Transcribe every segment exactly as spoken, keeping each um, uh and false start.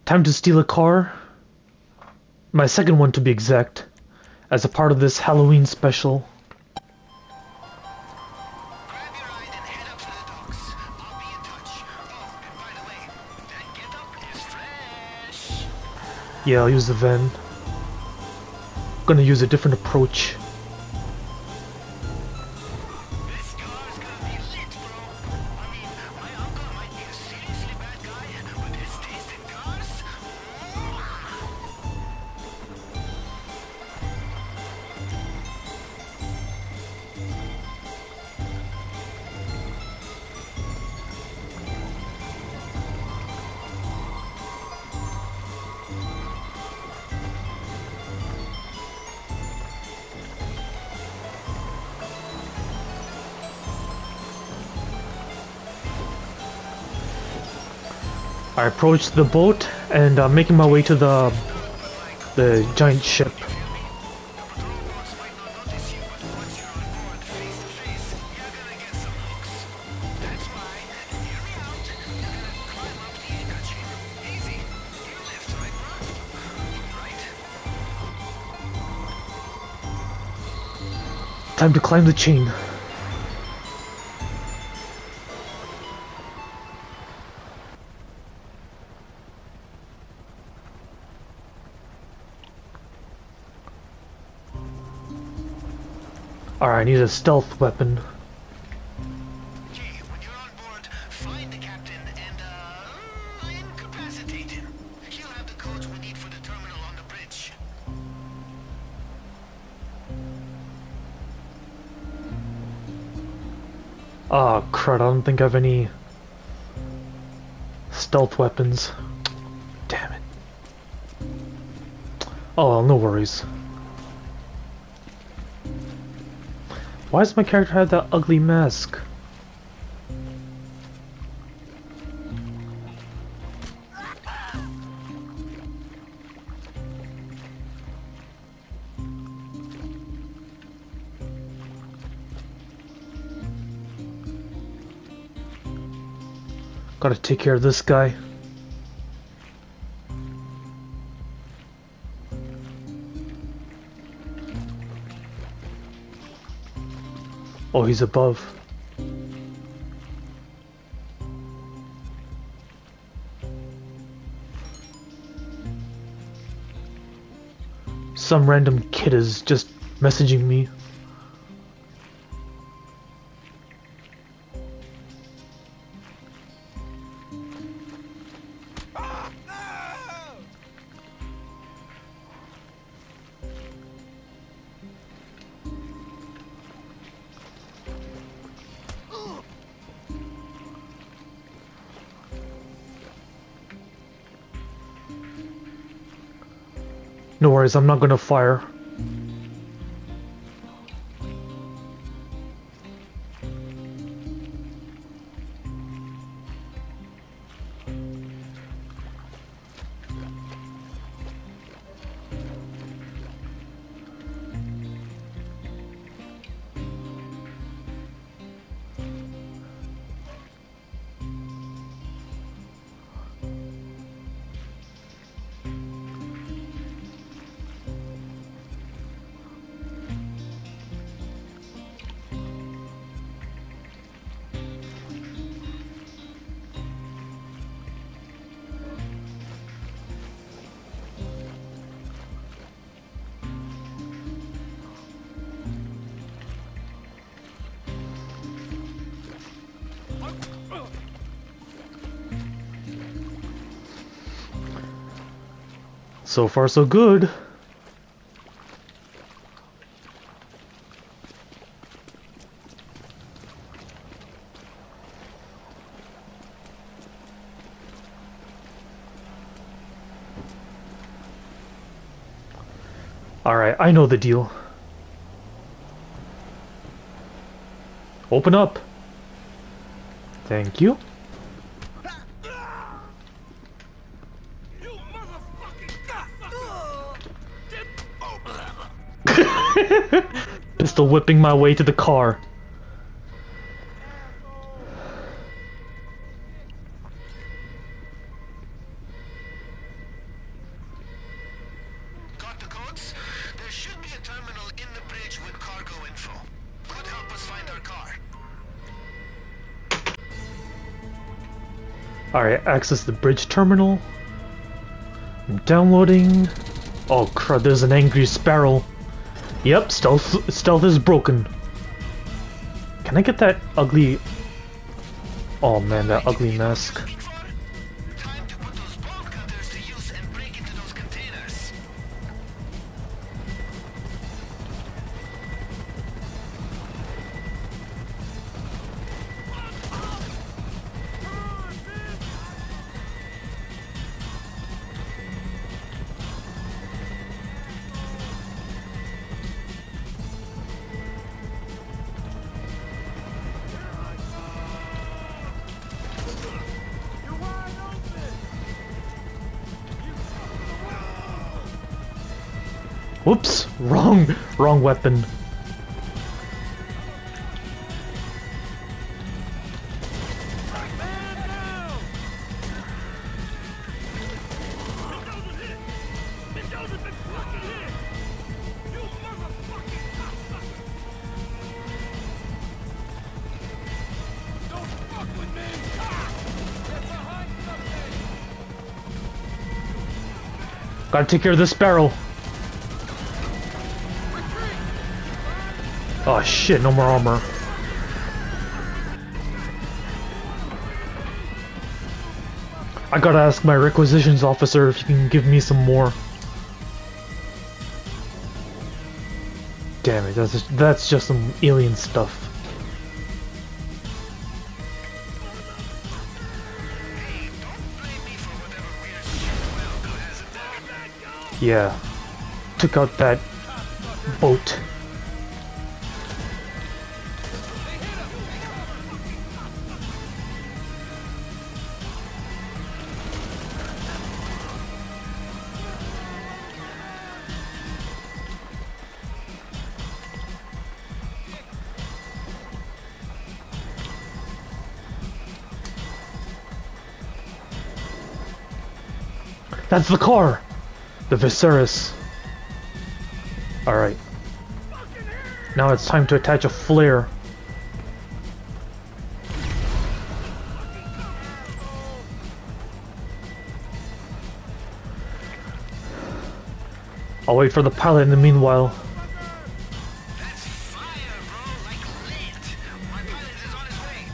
Time to steal a car. My second one to be exact. As a part of this Halloween special. Grab your ride and head up to the docks. I'll be in touch. Oh, and by the way, that getup is fresh. Yeah, I'll use the van. Gonna use a different approach. This car's gonna be lit, bro. I mean, my uncle might be a seriously bad guy, but his taste in cars? I approached the boat and I'm making my way to the the giant ship. Time to climb the chain. Alright, I need a stealth weapon. Okay, when you're on board, find the captain and, uh, incapacitate him. He'll have the codes we need for the terminal on the bridge. Ah, crud, I don't think I have any stealth weapons. Damn it. Oh, well, no worries. Why does my character have that ugly mask? Gotta take care of this guy. Oh, he's above. Some random kid is just messaging me. No worries, I'm not gonna fire. So far, so good. Alright, I know the deal. Open up. Thank you. Pistol whipping my way to the car. Alright, access the bridge terminal. I'm downloading. Oh crud, there's an angry sparrow. Yep, stealth, stealth is broken. Can I get that ugly... Oh man, that ugly mask. Time to put those bolt cutters to use and break into those containers. Whoops! Wrong, wrong weapon. Gotta take care of this sparrow. Oh shit, no more armor. I gotta ask my requisitions officer if he can give me some more. Damn it, that's just, that's just some alien stuff. Hey, don't blame me for whatever weird shit Welco has in there. Yeah. Took out that boat. That's the car! The Viseris. Alright. Now it's time to attach a flare. I'll wait for the pilot in the meanwhile. That's fire, bro, like lit. My pilot is on his way.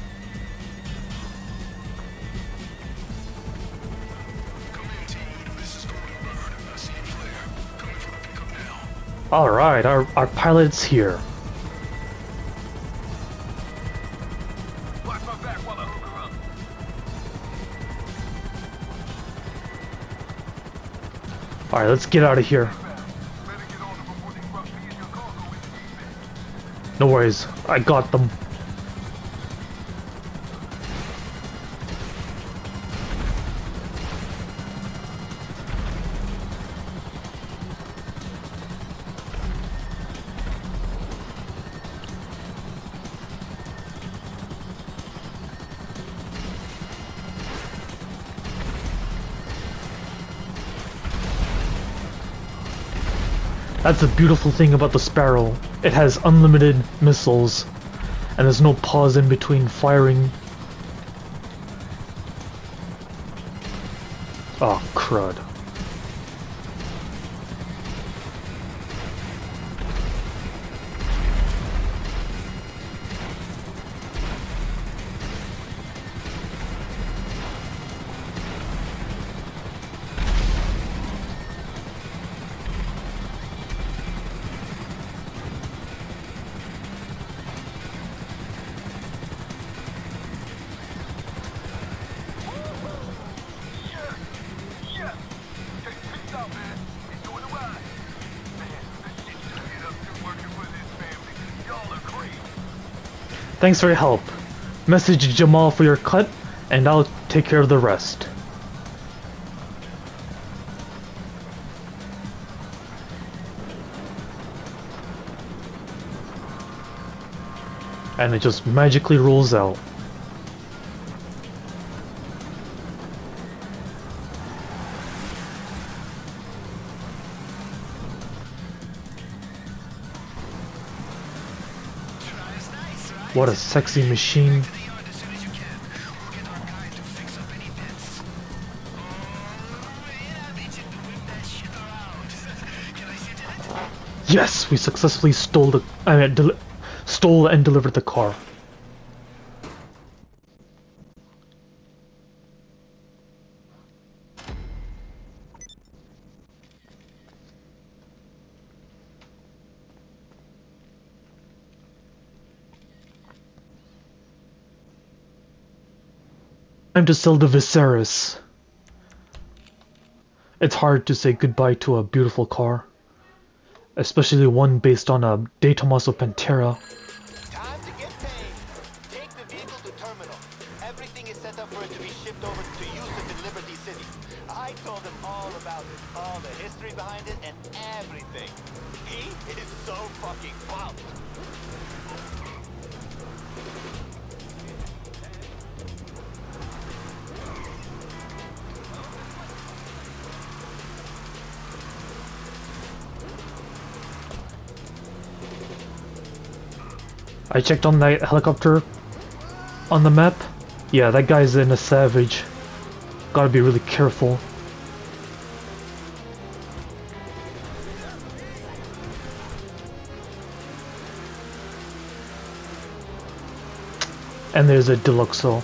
Come in, team. This is Golden Bird. I see a flare. Coming for the pickup now. Alright, our, our pilot's here. Watch my back while I hook her up. Alright, let's get out of here. No worries, I got them. That's the beautiful thing about the Sparrow. It has unlimited missiles, and there's no pause in between firing. Oh, crud. Thanks for your help. Message Jamal for your cut, and I'll take care of the rest. And it just magically rolls out. What a sexy machine. To the yard as soon as you can. We'll get our guy to fix up Yes, we successfully stole the I mean, del stole and delivered the car. Time to sell the Viseris. It's hard to say goodbye to a beautiful car, especially one based on a De Tomaso Pantera. Time to get paid. Take the vehicle to terminal. Everything is set up for it to be shipped over to Yusuf in Liberty City. I told him all about it, all the history behind it, and everything. He is so fucking pumped. I checked on that helicopter on the map. Yeah, that guy's in a Savage. Gotta be really careful. And there's a Deluxo.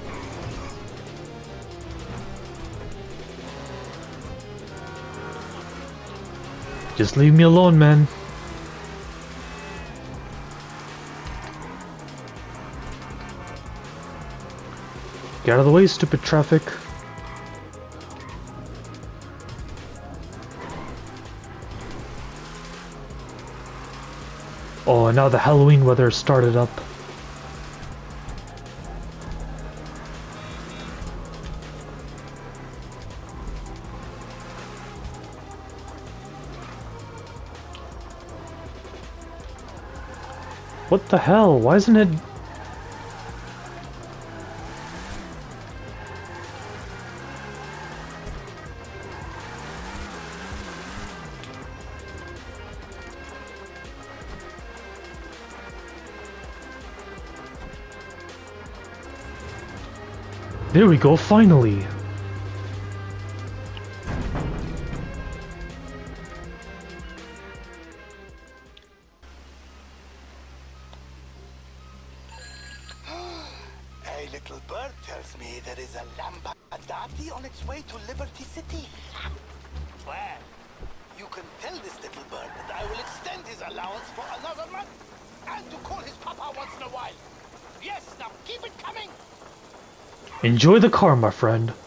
Just leave me alone, man. Get out of the way, stupid traffic. Oh, and now the Halloween weather started up. What the hell? Why isn't it... There we go, finally! A little bird tells me there is a Lampadati on its way to Liberty City. Well, you can tell this little bird that I will extend his allowance for another month, and to call his papa once in a while. Yes, now keep it coming! Enjoy the car, my friend.